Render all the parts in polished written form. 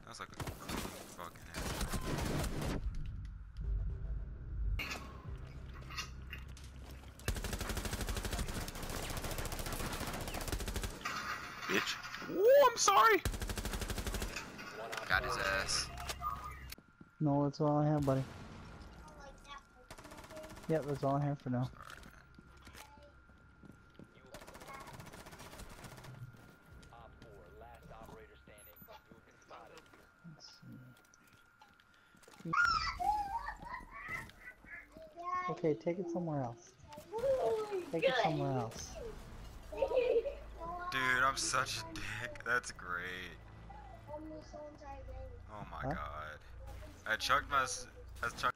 That was like a clean fucking headshot. Bitch. Oh, I'm sorry. Got his ass. No, that's all I have, buddy. Yep, that's all I have for now. Okay, take it somewhere else. Take it somewhere else. Dude, I'm such a dick. That's great. Oh my god. I chucked my... I chucked...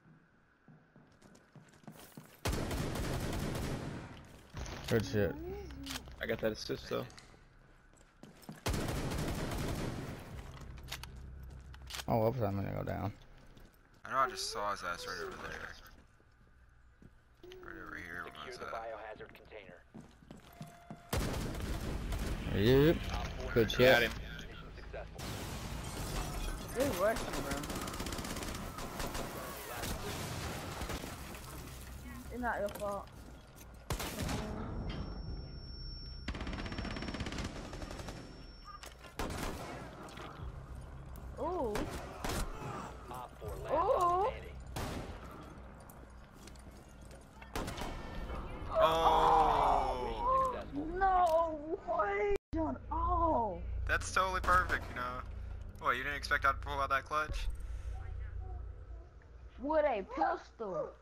Good shit. I got that assist though. Oh, oops, I'm gonna go down. I know I just saw his ass right over there. Right over here. What's that? Biohazard container. Yep. Good Got shit. him. Mission successful. Good working, bro. It's not your fault. Ooh. Op 4 last Ooh. standing. Oh! Successful. No way, John. Oh. That's totally perfect, you know. What, you didn't expect I'd pull out that clutch? With a pistol.